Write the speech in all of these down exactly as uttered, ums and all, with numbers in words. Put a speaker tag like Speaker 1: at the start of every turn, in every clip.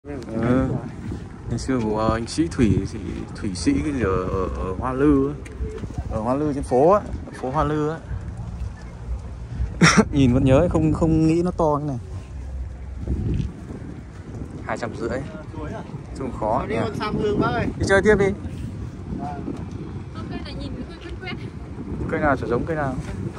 Speaker 1: Ừ. Ngày xưa của anh sĩ Thủy thì Thủy Sĩ cái gì ở, ở, ở Hoa Lư ấy. Ở Hoa Lư trên phố á, phố Hoa Lư á. Nhìn vẫn nhớ ấy, không không nghĩ nó to như này. Hai trăm rưỡi. Chung khó nhỉ. Đi chơi tiếp đi.
Speaker 2: Cây này nhìn quen quen.
Speaker 1: Cây nào chả giống cây nào.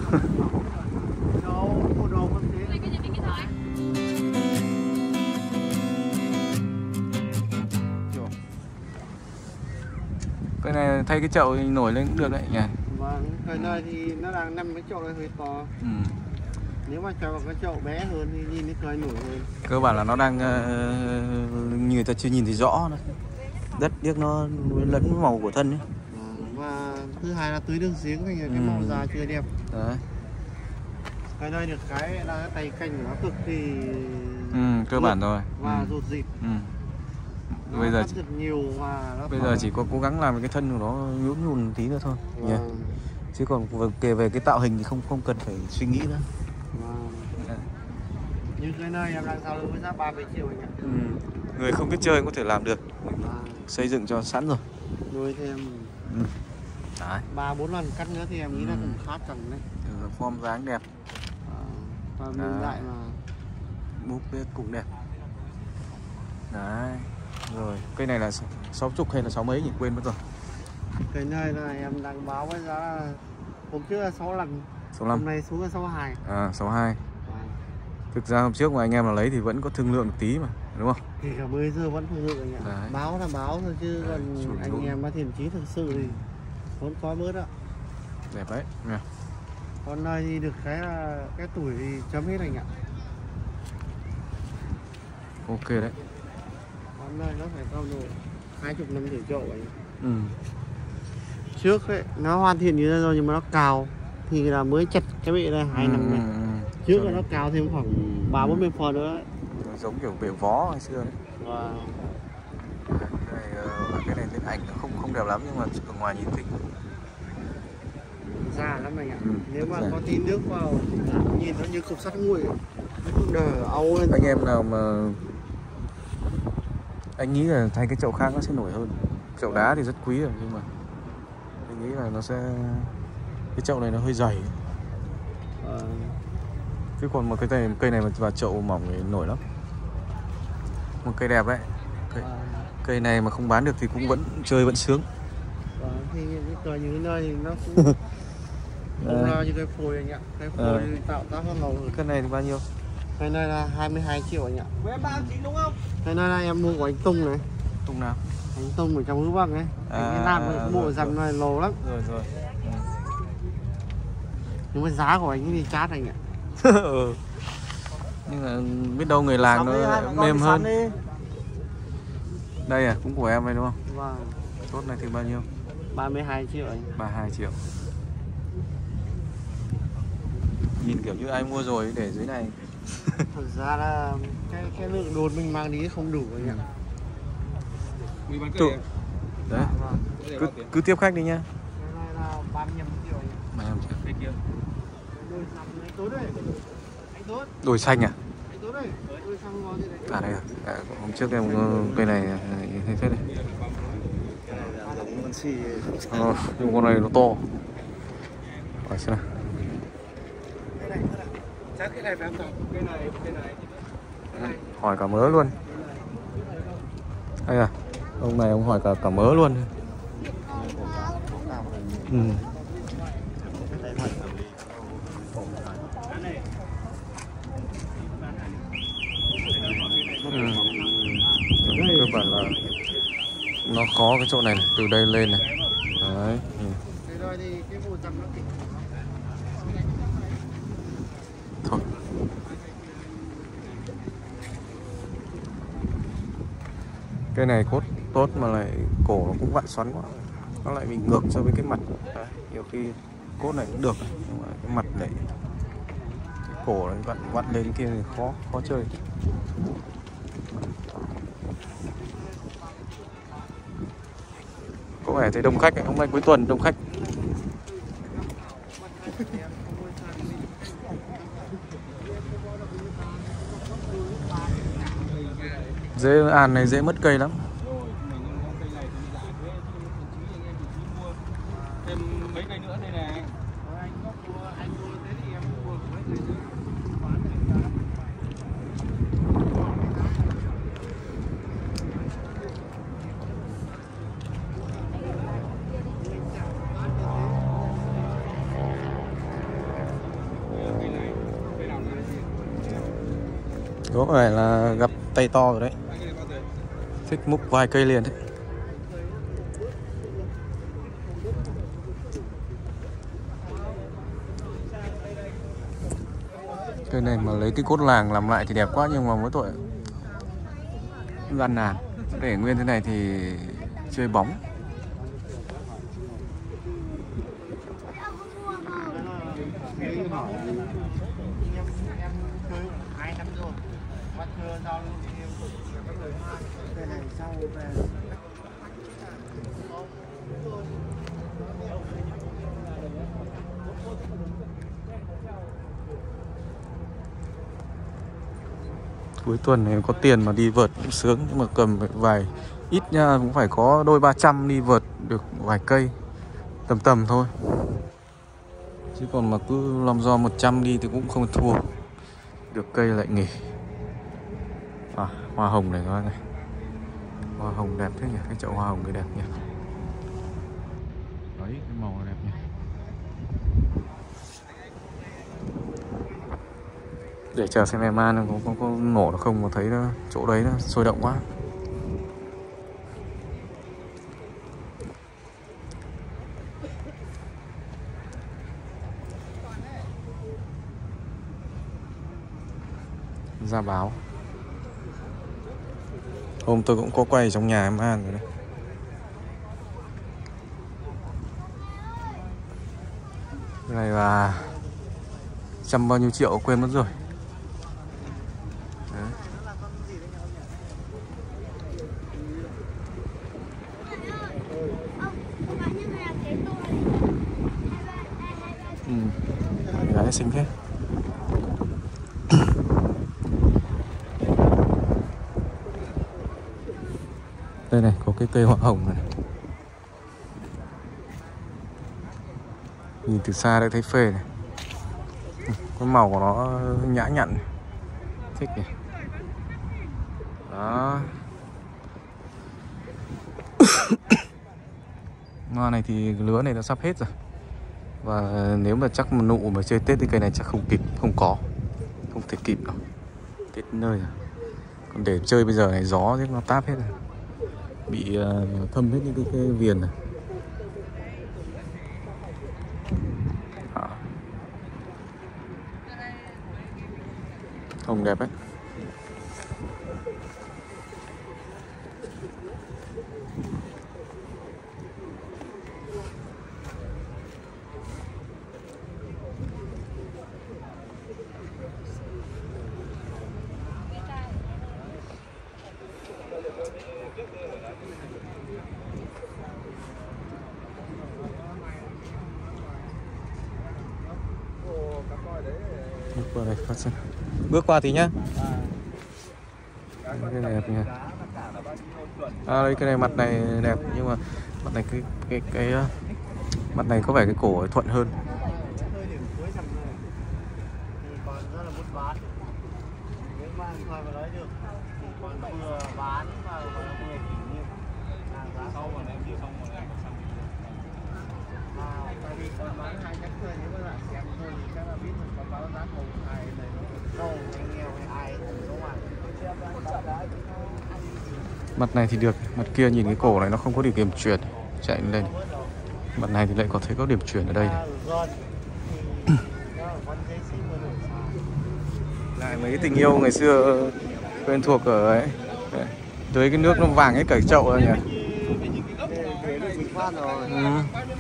Speaker 1: Cây này thay cái chậu nổi lên cũng được đấy nhỉ.
Speaker 3: Vâng, cây này thì nó đang nằm cái chậu này hơi to.
Speaker 1: Ừ.
Speaker 3: Nếu mà cho cái chậu bé hơn thì nhìn cái cây nổi hơn.
Speaker 1: Cơ bản là nó đang uh, như người ta chưa nhìn thấy rõ nữa. Đất điếc nó lẫn màu của thân ấy.
Speaker 3: Và thứ hai là tưới đường giếng thì cái
Speaker 1: ừ.
Speaker 3: màu da chưa đẹp.
Speaker 1: Đấy.
Speaker 3: Cái này được cái là cái tay canh nó cực thì
Speaker 1: ừ, cơ bản rồi.
Speaker 3: Và
Speaker 1: ừ.
Speaker 3: rụt rịt.
Speaker 1: Ừ.
Speaker 3: Nó
Speaker 1: bây giờ chỉ,
Speaker 3: nhiều và nó
Speaker 1: bây giờ chỉ có cố gắng làm cái thân của nó nhũn nhùn tí nữa thôi.
Speaker 3: Vâng.
Speaker 1: Yeah. Chứ còn về về cái tạo hình thì không không cần phải suy nghĩ nữa.
Speaker 3: Vâng. Yeah. Như cái này em đang giao lưu với giá ba mươi triệu anh ạ.
Speaker 1: Ừ. Người không biết chơi có thể làm được.
Speaker 3: Vâng.
Speaker 1: Xây dựng cho sẵn rồi.
Speaker 3: Nuôi thêm
Speaker 1: ừ. Đấy.
Speaker 3: ba bốn lần cắt nữa thì em nghĩ
Speaker 1: ừ.
Speaker 3: là cũng khá cần đấy.
Speaker 1: Ừ, form dáng đẹp.
Speaker 3: À, và mình lại mà
Speaker 1: búp bê cũng đẹp. Đấy. Rồi, cây này là sáu mươi hay là sáu mấy nhỉ? Quên mất rồi.
Speaker 3: Cái này là em đang báo với giá hôm trước là sáu mươi lăm.
Speaker 1: sáu mươi lăm.
Speaker 3: Hôm nay xuống là sáu mươi hai.
Speaker 1: À, sáu mươi hai.
Speaker 3: À.
Speaker 1: Thực ra hôm trước mà anh em là lấy thì vẫn có thương lượng một tí mà, đúng không?
Speaker 3: Thì cả bây giờ vẫn thương lượng anh ạ.
Speaker 1: Đấy.
Speaker 3: Báo là báo thôi chứ
Speaker 1: Đấy,
Speaker 3: còn anh đúng. Em mà thiện chí thực sự thì vẫn có bớt ạ.
Speaker 1: Đẹp đấy nha.
Speaker 3: Con này thì được cái là cái tuổi thì chấm hết anh ạ.
Speaker 1: Ok đấy.
Speaker 3: Con này nó phải cao độ hai mươi năm tuổi chậu anh.
Speaker 1: Ừ.
Speaker 3: Trước ấy, nó hoàn thiện như thế rồi nhưng mà nó cào thì là mới chặt cái bị này hai
Speaker 1: ừ,
Speaker 3: năm này.
Speaker 1: ừ, ừ.
Speaker 3: Trước là nó cào thêm khoảng ba bốn mươi phần nữa đấy.
Speaker 1: Nó giống kiểu bể vó ngày xưa đấy.
Speaker 3: Wow.
Speaker 1: Cái này, cái này lên ảnh nó không không đẹp lắm nhưng mà ở ngoài nhìn thích.
Speaker 3: Già lắm anh ạ.
Speaker 1: Ừ,
Speaker 3: nếu mà
Speaker 1: già.
Speaker 3: có tí nước vào nhìn nó như cục sắt nguội, nó cũng đờ âu lên.
Speaker 1: Anh em nào mà anh nghĩ là thay cái chậu khác nó sẽ nổi hơn. Chậu đá thì rất quý rồi nhưng mà anh nghĩ là nó sẽ cái chậu này nó hơi dày.
Speaker 3: À.
Speaker 1: Chứ còn một cái cây cây này mà vào chậu mỏng thì nổi lắm. Một cây đẹp đấy. Cây,
Speaker 3: À.
Speaker 1: cây này mà không bán được thì cũng vẫn chơi vẫn sướng.
Speaker 3: À, thì những cái những cái nơi thì nó cũng không lo như cái phôi anh ạ. Cái phôi à. Tạo tác hơn màu hơn.
Speaker 1: Cái này thì bao nhiêu?
Speaker 3: Cái này là hai mươi hai triệu anh ạ. Em ba chín đúng không? Cái này là em mua của anh Tùng này.
Speaker 1: Tùng nào?
Speaker 3: Anh Tùng ở trong Hữu Bắc ấy.
Speaker 1: À,
Speaker 3: cái nam này bộ dầm này lồ lắm.
Speaker 1: Rồi rồi. Ừ.
Speaker 3: Nhưng mà giá của anh ấy thì chát anh ạ.
Speaker 1: Ừ. Nhưng mà biết đâu người làng nó mềm hơn. Đây à, cũng của em đây đúng không?
Speaker 3: Vâng.
Speaker 1: Tốt này thì bao nhiêu?
Speaker 3: ba mươi hai triệu anh.
Speaker 1: ba mươi hai triệu. Nhìn kiểu như ai mua rồi để dưới này.
Speaker 3: Thật ra là cái cái lượng đồn mình mang đi không đủ anh ạ.
Speaker 1: Tụ. Đấy. Cứ, cứ tiếp khách đi nhá.
Speaker 3: Cái này là ba mươi lăm triệu anh ạ.
Speaker 1: ba mươi lăm triệu.
Speaker 3: Cái kia. Đồi xanh anh Tốt đây. Anh Tốt.
Speaker 1: Đồi xanh à?
Speaker 3: Anh Tốt đây. Đồi xanh ngon thế này.
Speaker 1: À đây à. À, hôm trước em cây này thấy thế này. Ờ, nhưng con này nó to. Hỏi xem nào.
Speaker 3: Cái này phải không? Cái này, cái này.
Speaker 1: Hỏi cả mớ luôn. Đây à, ông này ông hỏi cả cả mớ luôn. Ừ. Ừ. Cơ bản là nó khó cái chỗ này, này từ đây lên này. Đấy. Ừ. Thôi. Cái này cốt tốt mà lại cổ nó cũng vặn xoắn quá. Nó lại bị ngược so với cái mặt. Đấy. Nhiều khi cốt này cũng được nhưng mà cái mặt này cái cổ này vặn vặn lên kia thì khó khó chơi. Có vẻ thấy đông khách ấy. Hôm nay cuối tuần đông khách. Dễ àn này dễ mất cây lắm.
Speaker 2: Thêm mấy cây nữa đây này.
Speaker 1: Có phải là gặp tay to rồi đấy. Thích múc vài cây liền đấy. Cây này mà lấy cái cốt làng làm lại thì đẹp quá, nhưng mà mỗi tội gian nan. Để nguyên thế này thì chơi bóng. Cuối tuần này có tiền mà đi vợt cũng sướng, nhưng mà cầm vài ít nha, cũng phải có đôi ba trăm đi vợt được vài cây tầm tầm thôi, chứ còn mà cứ lòng do một trăm đi thì cũng không thua được cây lại nghỉ. À, hoa hồng này các bạn này, hoa hồng đẹp thế nhỉ, cái chậu hoa hồng cái đẹp nhỉ. Đấy, cái màu đẹp nhỉ. Để chờ xem em ăn có, có, có nổ nó không, mà thấy nó, chỗ đấy nó sôi động quá. Ra báo. Hôm tôi cũng có quay trong nhà em ăn rồi đấy. Cái này là trăm bao nhiêu triệu quên mất rồi. Đấy. Ừ. Gái xinh thế. Đây này, có cái cây hoa hồng này. Nhìn từ xa đã thấy phê này. Cái màu của nó nhã nhặn. Thích nhỉ. Đó. Hoa này thì lứa này nó sắp hết rồi. Và nếu mà chắc một nụ mà chơi Tết thì cây này chắc không kịp, không có. Không thể kịp đâu. Tết nơi rồi. Còn để chơi bây giờ này gió thì nó táp hết rồi. Bị uh, thâm hết những cái, cái viền này. À. Hồng đẹp đấy. Bước qua đây phát xem. Bước qua thì nhá. Cái này đẹp nhỉ. À đây, cái này mặt này đẹp, nhưng mà mặt này cái cái cái mặt này có vẻ cái cổ thuận hơn. Mặt này thì được, mặt kia nhìn cái cổ này nó không có điểm chuyển, chạy lên đây. Mặt này thì lại có thấy có điểm chuyển ở đây này. Lại mấy tình yêu ngày xưa quen thuộc ở ấy. Dưới cái nước nó vàng ấy, cởi chậu rồi nhỉ. Ừ.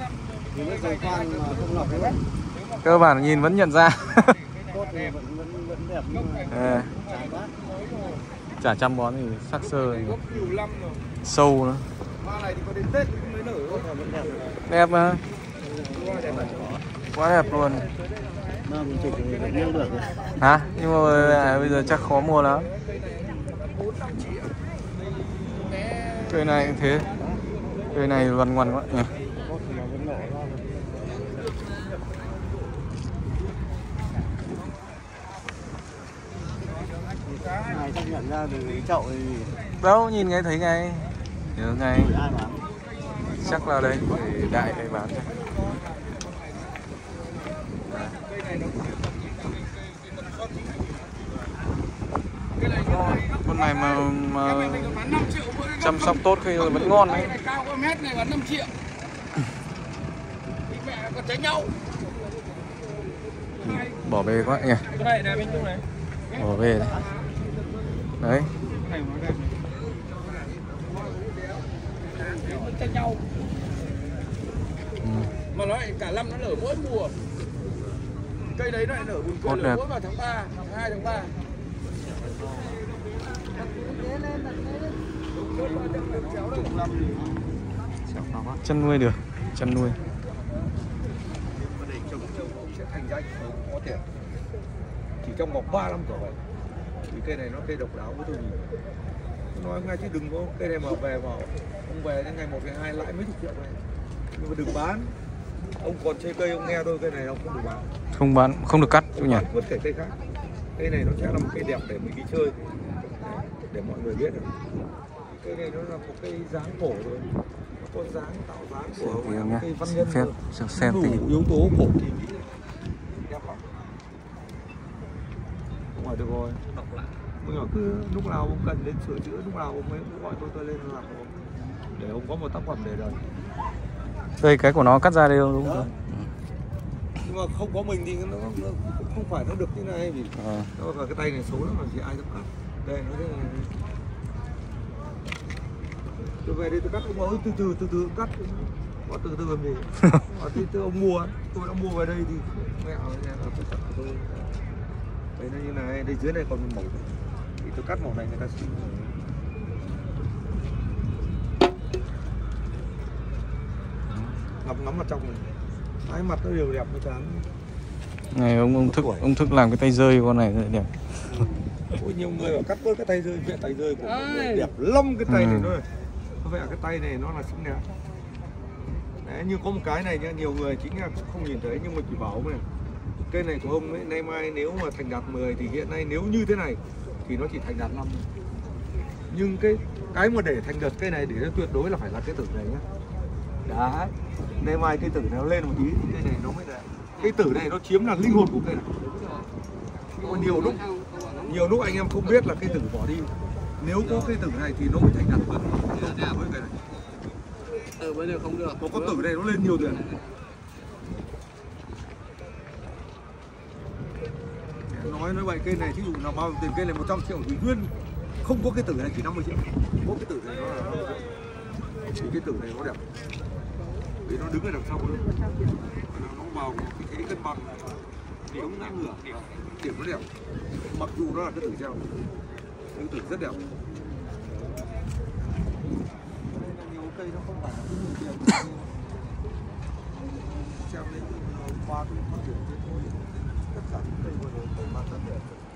Speaker 1: Cơ bản nhìn vẫn nhận ra. À. Chả chăm bón thì sắc sơ thì sâu nữa. Đẹp mà. Quá đẹp luôn. Hả? Nhưng mà à, bây giờ chắc khó mua lắm. Cây này cũng thế. Cây này loằn ngoằn quá nhỉ.
Speaker 3: Này chắc nhận ra từ cái chậu thì
Speaker 1: Đâu, nhìn ngay thấy ngay. Nhớ ngay.
Speaker 3: ai bán.
Speaker 1: Chắc là đây, để đại đây bán cho. Con này mà, mà chăm sóc tốt khi vẫn ngon đấy.
Speaker 2: Cao có mét này bán năm triệu. Mẹ còn cháy nhau.
Speaker 1: Bỏ về quá nhỉ.
Speaker 2: Cái này này bên trong này.
Speaker 1: Bỏ về đấy. Đấy.
Speaker 2: Này nó đây. Vẫn cháy nhau.
Speaker 1: Ừ.
Speaker 2: Mà nó lại cả năm nó nở mỗi mùa. Cây đấy nó lại nở buồn cười nở mỗi vào tháng ba, tháng hai, tháng ba.
Speaker 1: Chăn nuôi được, chăn nuôi.
Speaker 2: Để trồng trâu sẽ thành danh có tiền. Chỉ trong vòng ba năm rồi vậy. Vì cây này nó cây độc đáo với tôi nhìn. Nói ngay chứ đừng có cây này mà về vào ông về đến ngày một ngày hai lãi mấy chục triệu này. Nhưng mà đừng bán. Ông còn chơi cây ông nghe tôi cây này ông không được bán.
Speaker 1: Không bán, không được cắt đâu nhỉ.
Speaker 2: Bất kể cây khác. Cây này nó sẽ là một cây đẹp để mình đi chơi. Để mọi người biết được. Cây này nó là một cây dáng cổ rồi. Nó có dáng tạo dáng của
Speaker 1: nhá.
Speaker 2: cây văn nhân.
Speaker 1: Phép xem, xem
Speaker 2: đủ
Speaker 1: tí.
Speaker 2: yếu tố cổ thì đẹp lắm. Không phải được rồi. Bây giờ cứ lúc nào ông cần đến sửa chữa, lúc nào ông ấy gọi tôi tôi lên làm ông. Để ông có một tác phẩm để đời.
Speaker 1: Đây cái của nó cắt ra đây đúng không?
Speaker 2: Nhưng mà không có mình thì nó, nó không phải nó được như này vì
Speaker 1: À.
Speaker 2: nó vào cái tay này xấu lắm mà chỉ ai dám cắt. Đây nó thế này. Tôi về đây tôi cắt ông bảo từ từ từ từ cắt. Có từ từ làm gì? Ở thì tôi ông mua, tôi đã mua về đây thì mẹ ở nhà là tôi cắt của tôi. Đây nó như này, đây dưới này còn một màu. Thì tôi cắt màu này người ta xin rồi. Ngắm ngắm vào trong này. Hai mặt nó đều đẹp nó chán.
Speaker 1: Này ông ông thức ông thức làm cái tay rơi con này rất đẹp.
Speaker 2: Ôi, nhiều người bảo cắt bớt cái tay rơi, viện tay rơi của nó đẹp lắm cái tay
Speaker 1: ừ.
Speaker 2: này nó. Có vẻ cái tay này nó là xinh đẹp. Đấy, như có một cái này nha, nhiều người chính là cũng không nhìn thấy nhưng mà chỉ bảo ông này. Cây này của ông ấy, nay mai nếu mà thành đạt mười thì hiện nay nếu như thế này thì nó chỉ thành đạt năm. Nhưng cái cái mà để thành đạt cây này để nó tuyệt đối là phải là cái tử này nhá. Đấy, nay mai cây tử này nó lên một tí thì cây này nó mới đẹp. Cây tử này nó chiếm là linh hồn của cây này. Nhưng mà nhiều lúc nhiều lúc anh em không biết là cây tử bỏ đi. Nếu có cây tử này thì nó mới thành đạt vượt với cây này.
Speaker 3: Ừ, bây giờ không được.
Speaker 2: Có con tử này nó lên nhiều tiền. Nói nói vậy cây này thí dụ là bao tiền cây này một trăm triệu thì nguyên không có cái tử này chỉ năm mươi triệu. Có cái tử này nó là năm mươi triệu. Thì cái tử này nó đẹp. Vì nó đứng ở đằng sau nữa. Nó vào cái thế cân bằng chống ngang ngửa điểm nó đẹp. Mặc dù nó là cái tử treo. Cái tử rất đẹp. Nhiều cây nó không phải là cái nhiều tiền. Xem đấy qua cái phát triển thế thôi. Tất cả những cây vừa rồi cây bán rất đẹp.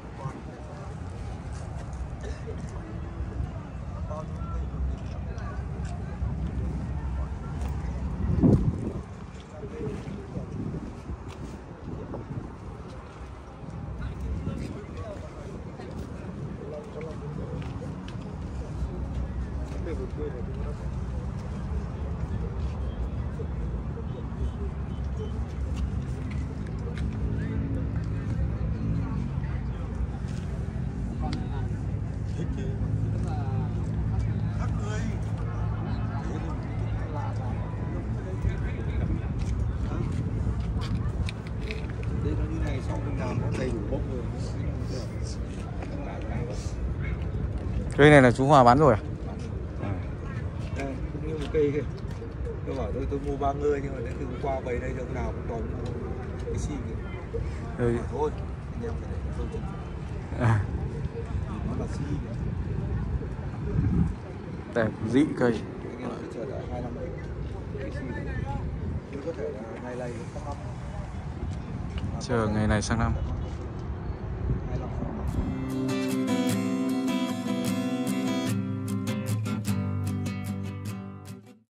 Speaker 1: Cây này là chú Hòa bán rồi à?
Speaker 2: Đây, cũng như một cây kìa. Tôi bảo tôi tôi mua ba mươi nhưng mà đến từ hôm qua về đây ông nào cũng toàn mua cái xi kìa.
Speaker 1: Đây.
Speaker 2: Thôi, anh em phải để tôi chừng.
Speaker 1: À.
Speaker 2: Nó là xi kìa.
Speaker 1: Đẹp dị cây.
Speaker 2: Anh em phải chờ đợi hai năm đấy. Cái xi này. Chứ có thể là ngày này sang năm.
Speaker 1: Chờ ngày này sang năm.
Speaker 2: hai năm.